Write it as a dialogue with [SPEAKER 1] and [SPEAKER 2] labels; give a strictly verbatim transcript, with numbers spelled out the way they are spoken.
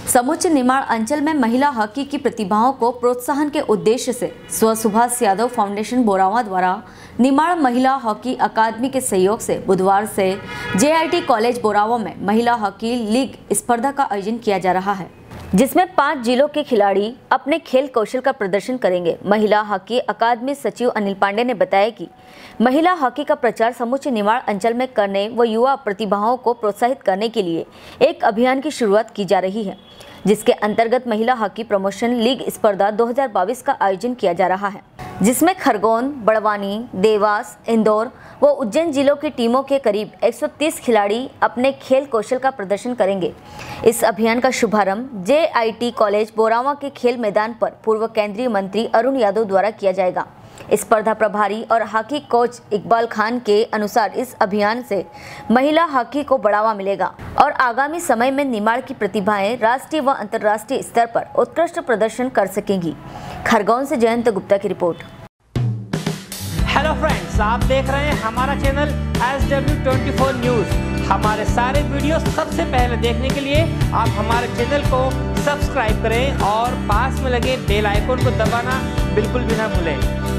[SPEAKER 1] समुच्चय निमाड़ अंचल में महिला हॉकी की प्रतिभाओं को प्रोत्साहन के उद्देश्य से स्व सुभाष यादव फाउंडेशन बोरावा द्वारा निमाड़ महिला हॉकी अकादमी के सहयोग से बुधवार से जे आई टी कॉलेज बोरावा में महिला हॉकी लीग स्पर्धा का आयोजन किया जा रहा है, जिसमें पांच जिलों के खिलाड़ी अपने खेल कौशल का प्रदर्शन करेंगे। महिला हॉकी अकादमी सचिव अनिल पांडे ने बताया कि महिला हॉकी का प्रचार समुच्चय निमाड़ अंचल में करने व युवा प्रतिभाओं को प्रोत्साहित करने के लिए एक अभियान की शुरुआत की जा रही है, जिसके अंतर्गत महिला हॉकी प्रमोशन लीग स्पर्धा दो हज़ार बाईस का आयोजन किया जा रहा है, जिसमें खरगोन, बड़वानी, देवास, इंदौर व उज्जैन जिलों की टीमों के करीब एक सौ तीस खिलाड़ी अपने खेल कौशल का प्रदर्शन करेंगे। इस अभियान का शुभारंभ जे आई टी कॉलेज बोरावा के खेल मैदान पर पूर्व केंद्रीय मंत्री अरुण यादव द्वारा किया जाएगा। स्पर्धा प्रभारी और हॉकी कोच इकबाल खान के अनुसार इस अभियान से महिला हॉकी को बढ़ावा मिलेगा और आगामी समय में निमाड़ की प्रतिभाएं राष्ट्रीय व अंतर्राष्ट्रीय स्तर पर उत्कृष्ट प्रदर्शन कर सकेंगी। खरगोन से जयंत गुप्ता की रिपोर्ट।
[SPEAKER 2] हेलो फ्रेंड्स, आप देख रहे हैं हमारा channel S W twenty four news. हमारे सारे वीडियो सबसे पहले देखने के लिए आप हमारे चैनल को सब्सक्राइब करें और पास में लगे बेल आइकन को दबाना बिल्कुल भी ना भूलें।